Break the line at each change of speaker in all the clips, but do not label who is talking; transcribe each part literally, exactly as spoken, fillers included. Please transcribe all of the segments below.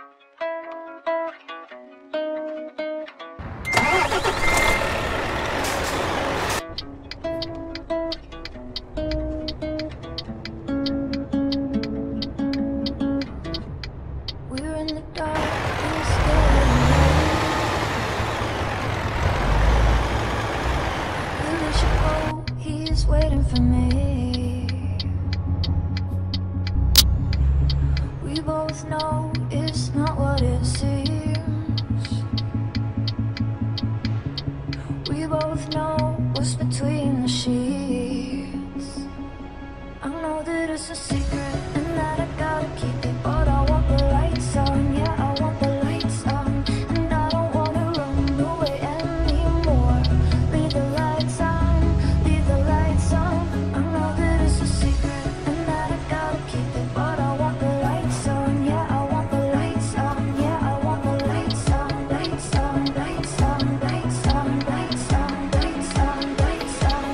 Waiting for me. We both know it's not what it seems. We both know what's between the sheets. I know that it's a secret and that I gotta keep it, but I want the lights on, yeah, I want the lights on, and I don't wanna run away anymore. Leave the lights on, leave the lights on. I know that it's a secret and that I gotta keep it, but I want the lights on, yeah, I want the lights on, yeah, I want the lights on, lights on, lights on, lights on, lights on, lights on, lights on.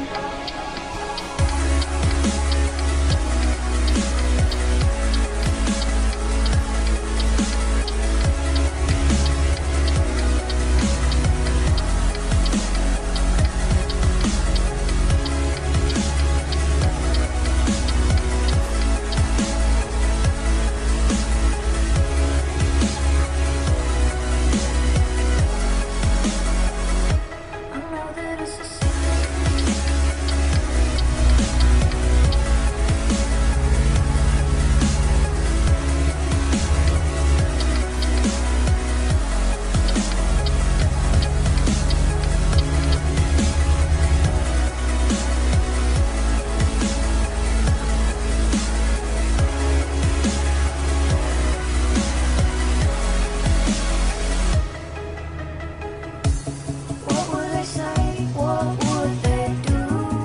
What would they say? What would they do?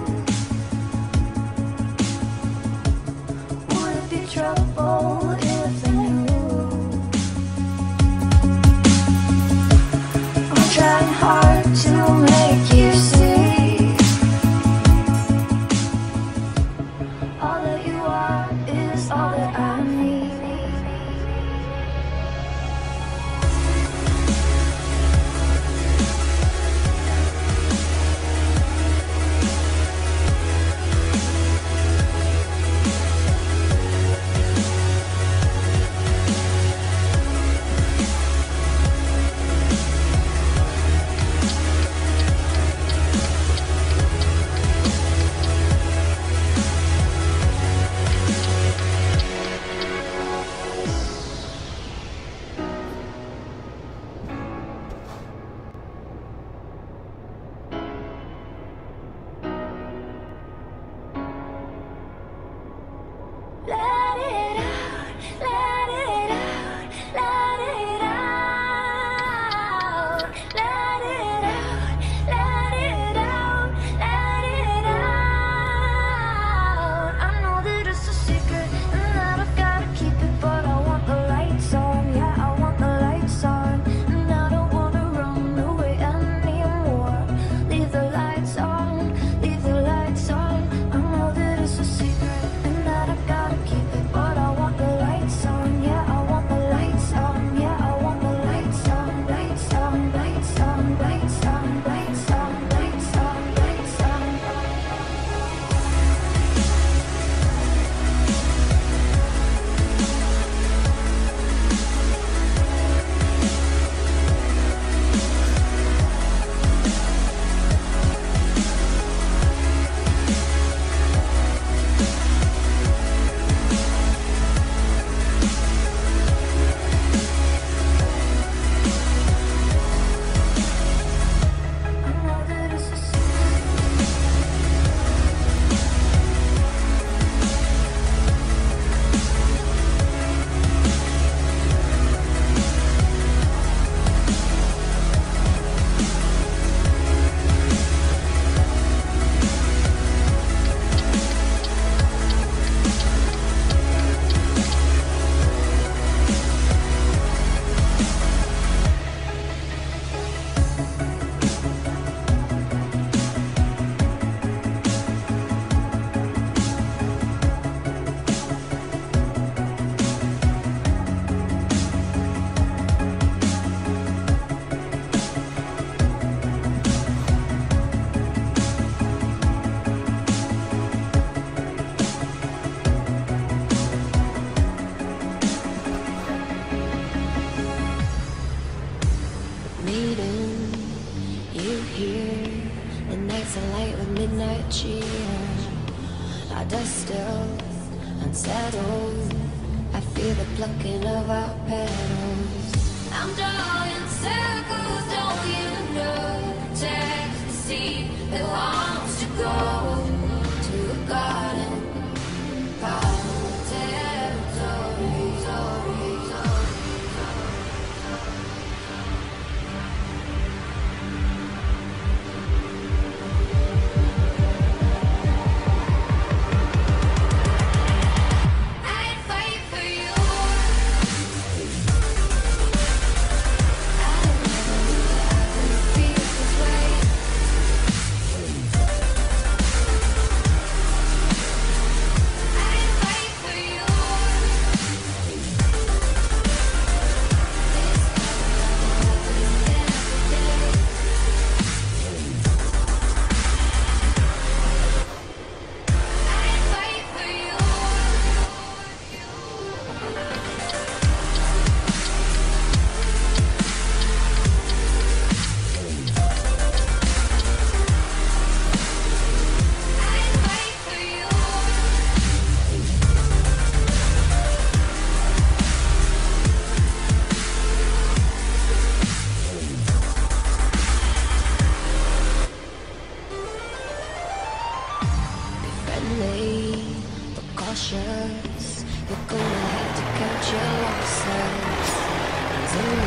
Would it be trouble if they knew? I'm trying hard to make you see all that you are is all that I need. Let it out, let it out, let it out. Let it out, let it out, let it out. I know that it's a secret and that I've gotta keep it, but I want the lights on, yeah, I want the lights on, and I don't wanna run away anymore. Leave the lights on, leave the lights on. I know that it's a secret and that I gotta keep it. unsettled. I feel the plucking of our petals. I'm drawing circles, don't you know? Protect the seed that wants to grow to a garden, power territory, territory, territory. Cautious, you're gonna have to count your losses.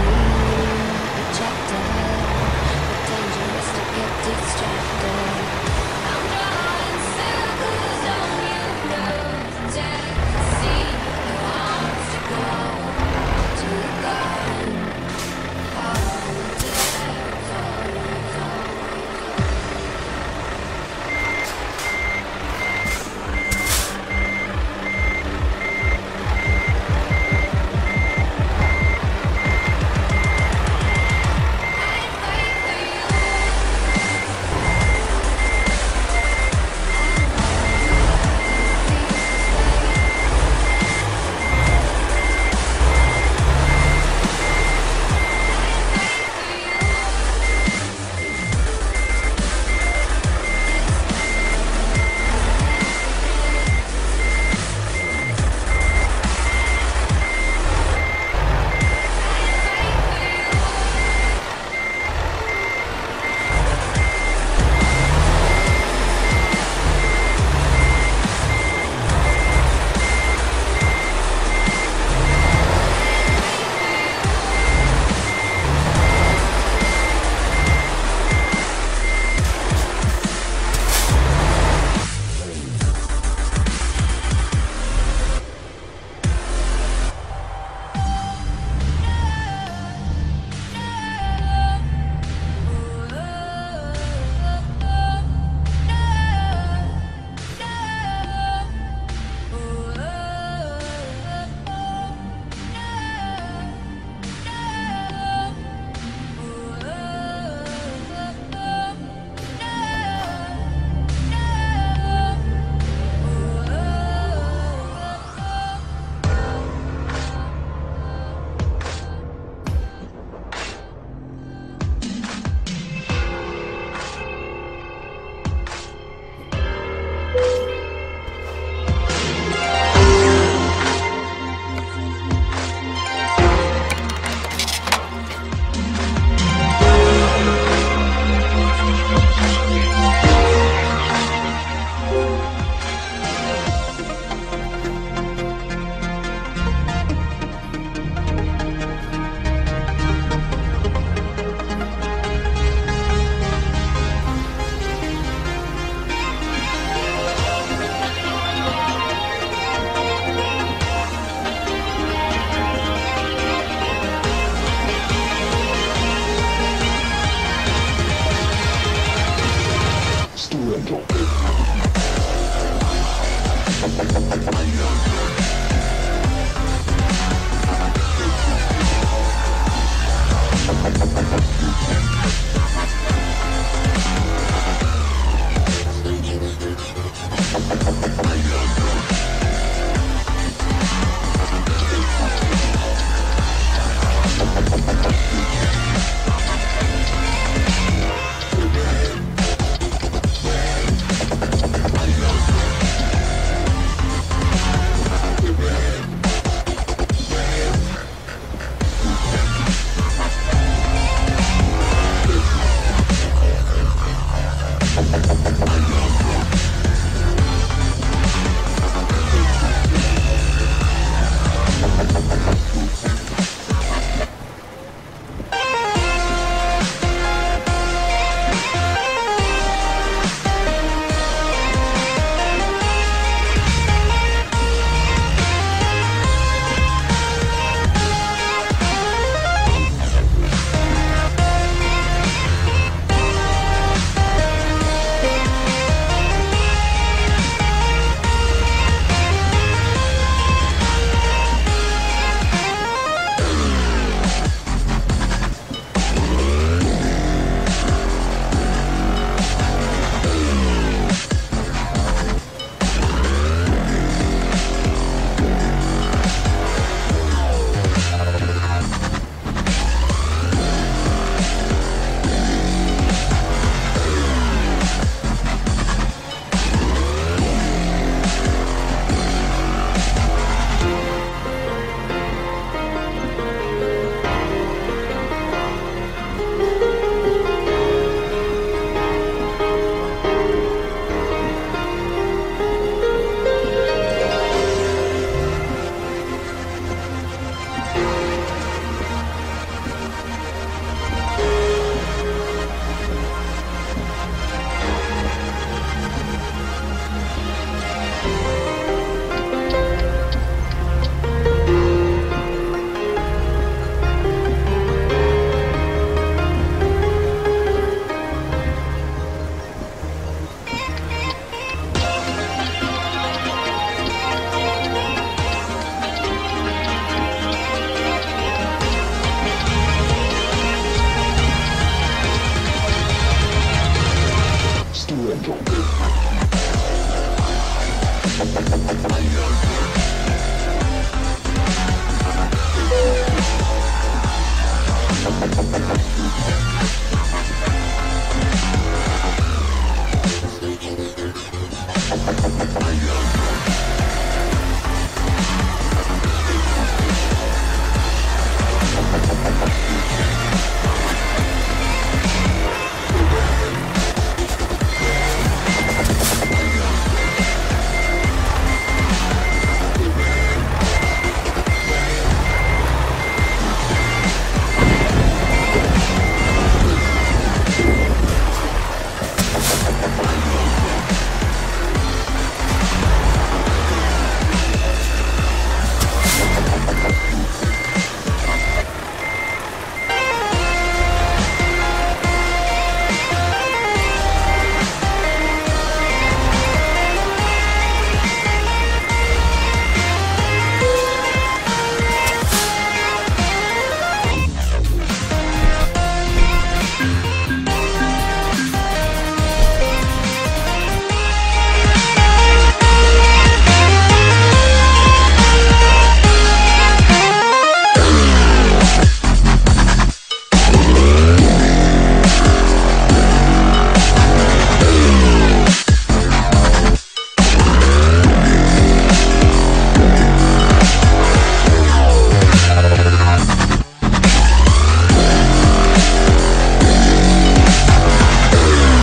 Easily rejected, but dangerous to get distracted.